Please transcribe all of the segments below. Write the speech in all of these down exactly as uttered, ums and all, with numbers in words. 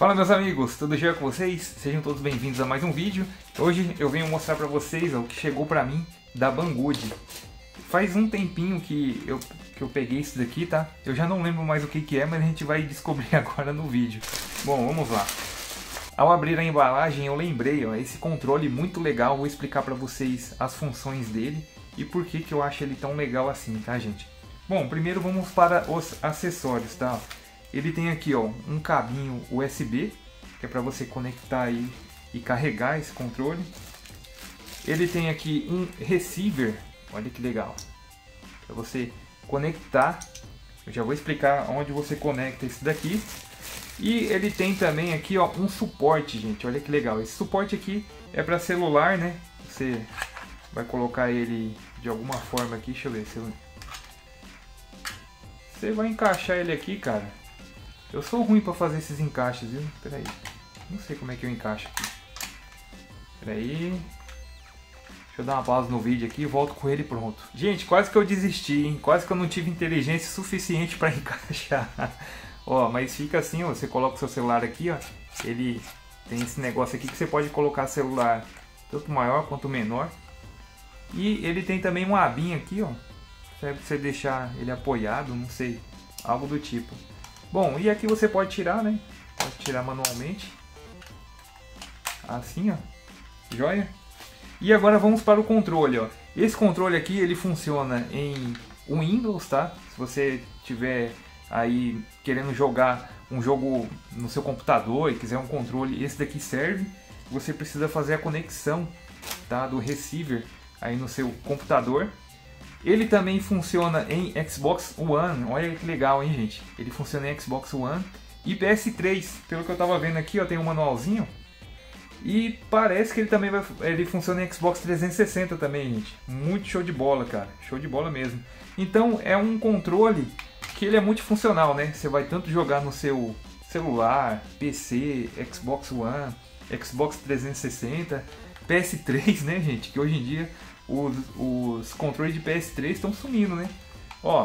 Fala meus amigos, tudo jóia com vocês? Sejam todos bem-vindos a mais um vídeo. Hoje eu venho mostrar pra vocês ó, o que chegou pra mim da Banggood. Faz um tempinho que eu, que eu peguei isso daqui, tá? Eu já não lembro mais o que que é, mas a gente vai descobrir agora no vídeo. Bom, vamos lá. Ao abrir a embalagem eu lembrei, ó, esse controle muito legal. Vou explicar pra vocês as funções dele e por que que eu acho ele tão legal assim, tá gente? Bom, primeiro vamos para os acessórios, tá? Ele tem aqui ó, um cabinho U S B, que é para você conectar aí e carregar esse controle. Ele tem aqui um receiver, olha que legal, para você conectar. Eu já vou explicar onde você conecta esse daqui. E ele tem também aqui ó, um suporte, gente, olha que legal. Esse suporte aqui é para celular, né? Você vai colocar ele de alguma forma aqui, deixa eu ver se eu... Você vai encaixar ele aqui, cara. Eu sou ruim para fazer esses encaixes, viu? Pera aí. Não sei como é que eu encaixo aqui. Pera aí. Deixa eu dar uma pausa no vídeo aqui e volto com ele pronto. Gente, quase que eu desisti, hein? Quase que eu não tive inteligência suficiente para encaixar. Ó, mas fica assim, ó. Você coloca o seu celular aqui, ó. Ele tem esse negócio aqui que você pode colocar celular tanto maior quanto menor. E ele tem também uma abinha aqui, ó. Serve pra você deixar ele apoiado, não sei. Algo do tipo. Bom, e aqui você pode tirar, né? Pode tirar manualmente. Assim, ó. Joia? E agora vamos para o controle, ó. Esse controle aqui, ele funciona em Windows, tá? Se você tiver aí querendo jogar um jogo no seu computador e quiser um controle, esse daqui serve. Você precisa fazer a conexão, tá? Do receiver aí no seu computador. Ele também funciona em Xbox One, olha que legal, hein, gente? Ele funciona em Xbox One e P S três, pelo que eu tava vendo aqui, ó, tem um manualzinho. E parece que ele também vai, ele funciona em Xbox trezentos e sessenta também, gente. Muito show de bola, cara, show de bola mesmo. Então é um controle que ele é multifuncional, né? Você vai tanto jogar no seu celular, P C, Xbox One, Xbox trezentos e sessenta, P S três, né, gente? Que hoje em dia Os, os controles de P S três estão sumindo, né? Ó,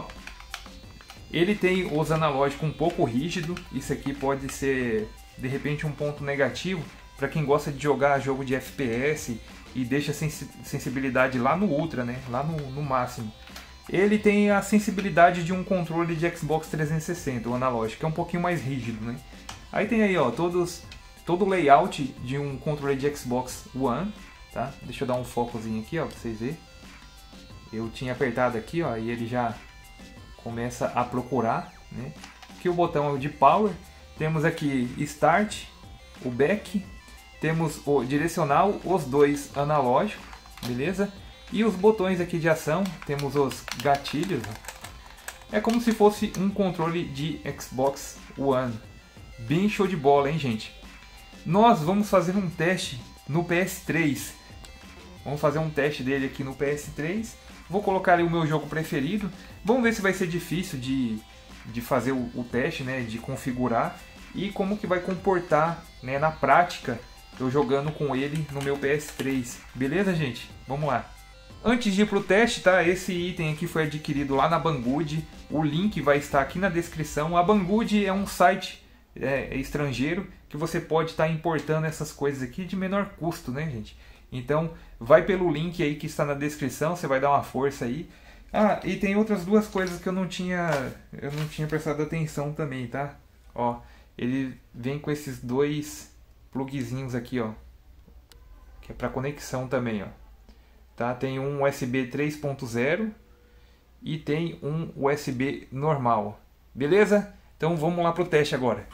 ele tem os analógicos um pouco rígido. Isso aqui pode ser de repente um ponto negativo para quem gosta de jogar jogo de F P S e deixa a sens sensibilidade lá no ultra, né? Lá no, no máximo. Ele tem a sensibilidade de um controle de Xbox trezentos e sessenta, o analógico, que é um pouquinho mais rígido, né? Aí tem aí, ó, todos todo o layout de um controle de Xbox One. Tá? Deixa eu dar um focozinho aqui, ó, pra vocês verem. Eu tinha apertado aqui, ó, e ele já começa a procurar, né? Aqui o botão é o de power. Temos aqui start, o back, temos o direcional, os dois analógicos, beleza? E os botões aqui de ação, temos os gatilhos. É como se fosse um controle de Xbox One. Bem show de bola, hein, gente? Nós vamos fazer um teste no P S três. Vamos fazer um teste dele aqui no P S três. Vou colocar ali o meu jogo preferido. Vamos ver se vai ser difícil de, de fazer o, o teste, né? De configurar. E como que vai comportar, né, na prática, eu jogando com ele no meu P S três. Beleza, gente? Vamos lá. Antes de ir para o teste, tá? Esse item aqui foi adquirido lá na Banggood. O link vai estar aqui na descrição. A Banggood é um site é, é estrangeiro que você pode estar importando essas coisas aqui de menor custo, né, gente? Então, vai pelo link aí que está na descrição, você vai dar uma força aí. Ah, e tem outras duas coisas que eu não tinha, eu não tinha prestado atenção também, tá? Ó, ele vem com esses dois plugzinhos aqui, ó, que é para conexão também, ó. Tá? Tem um U S B três ponto zero e tem um U S B normal. Beleza? Então vamos lá pro teste agora.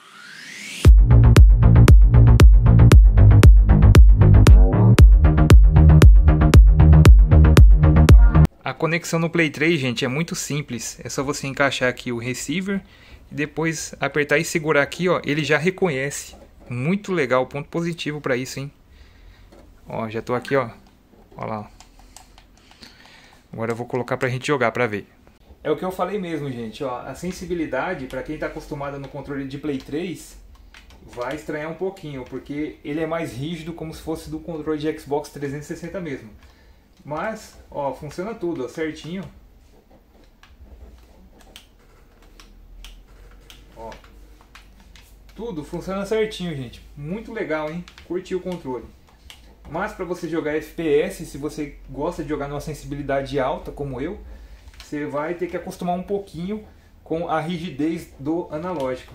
A conexão no Play três, gente, é muito simples. É só você encaixar aqui o receiver e depois apertar e segurar aqui, ó, ele já reconhece. Muito legal, ponto positivo para isso, hein? Ó, já tô aqui, ó. Ó lá. Agora eu vou colocar pra gente jogar pra ver. É o que eu falei mesmo, gente, ó, a sensibilidade para quem tá acostumado no controle de Play três vai estranhar um pouquinho, porque ele é mais rígido, como se fosse do controle de Xbox trezentos e sessenta mesmo. Mas, ó, funciona tudo, ó, certinho. Ó. Tudo funciona certinho, gente. Muito legal, hein? Curti o controle. Mas para você jogar F P S, se você gosta de jogar numa sensibilidade alta como eu, você vai ter que acostumar um pouquinho com a rigidez do analógico.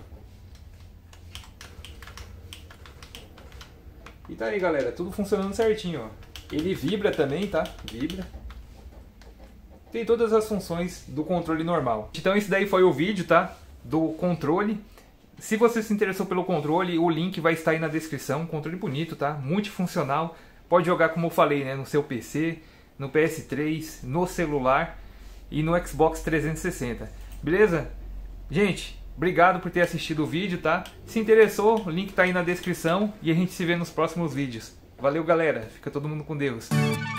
E tá aí, galera, tudo funcionando certinho, ó. Ele vibra também, tá? Vibra. Tem todas as funções do controle normal. Então esse daí foi o vídeo, tá? Do controle. Se você se interessou pelo controle, o link vai estar aí na descrição. Controle bonito, tá? Multifuncional. Pode jogar, como eu falei, né? No seu P C, no P S três, no celular e no Xbox trezentos e sessenta. Beleza? Gente, obrigado por ter assistido o vídeo, tá? Se interessou, o link tá aí na descrição e a gente se vê nos próximos vídeos. Valeu, galera. Fica todo mundo com Deus.